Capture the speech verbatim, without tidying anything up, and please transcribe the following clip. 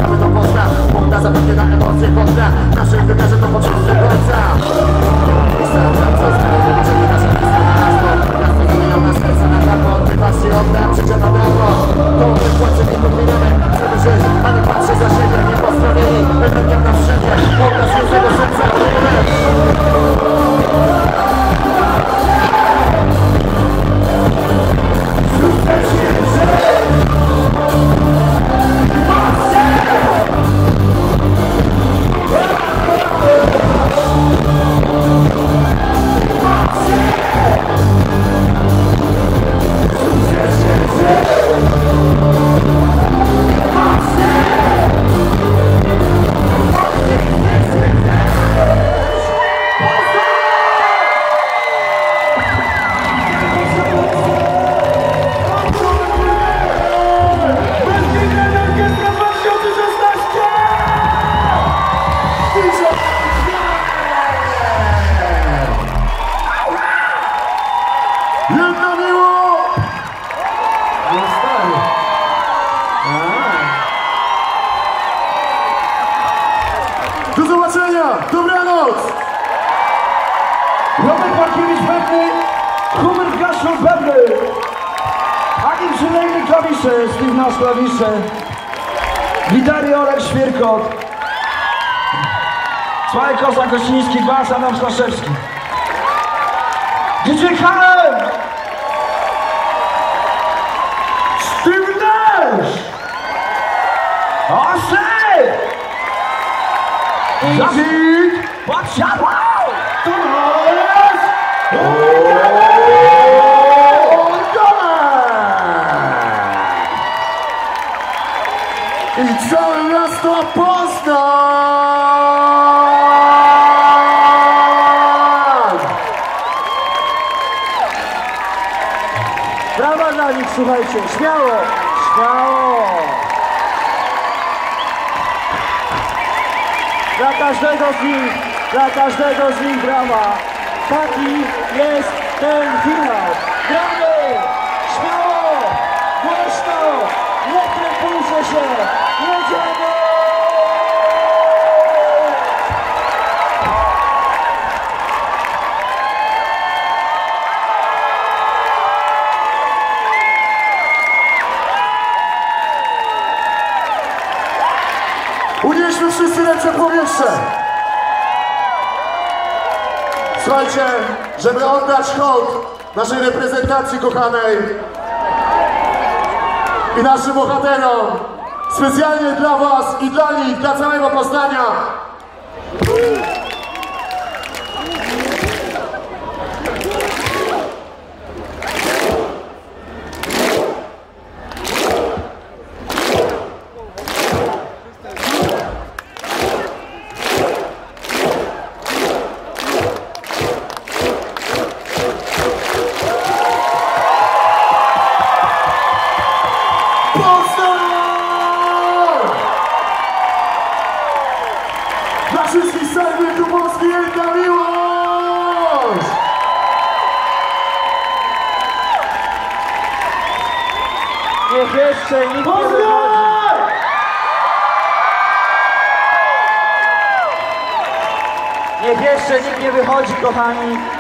zapraszamy do Polska. Bunda zapewnie na emocje kontra. W naszym wymiarze to poczęsty końca. I sam co zmieniamy, jeżeli nasza pista na miasto. Miasto zmienią na serce na prawo. Ty patrzcie odda, przyjdzie na brawo. To my płacy nie podmieniamy. Chcemy żyć, a nie patrzy za siebie. Nie postronieni, będę na wszędzie. Obraz jednego serca. Do zobaczenia! Dobranoc! Robert Markiewicz pewny, Hubert Gaszul pewny, Agim Przylejny klawisze, Steve Nash klawisze, gitary Olek Świerkot, Sławek Kozak-Kościński, bas Adam Staszewski, D J Halem, Steve Nash, Osej! Zazik! Patrz, to jest! I całe miasto Poznań! Brawa dla nich, słuchajcie, śmiało, śmiało! Dla każdego z nich, dla każdego z nich brawa. Taki jest ten finał. Gramy! Śmiało! Głośno! Nie krępujcie się! Jedziemy! Unieśmy wszyscy ręce w powietrze! Słuchajcie, żeby oddać hołd naszej reprezentacji kochanej i naszym bohaterom, specjalnie dla was i dla nich, dla całego Poznania. Dla wszystkich serwów tu Polski wielka miłość! Niech jeszcze nikt nie wychodzi. Niech jeszcze nikt nie wychodzi, kochani.